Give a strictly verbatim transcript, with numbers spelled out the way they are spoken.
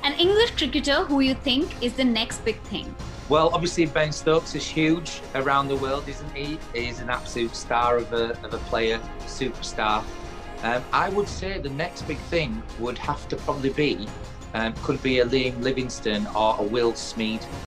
An English cricketer who you think is the next big thing? Well, obviously Ben Stokes is huge around the world, isn't he? He's an absolute star of a, of a player, superstar. Um, I would say the next big thing would have to probably be, um, could be a Liam Livingstone or a Will Smeed.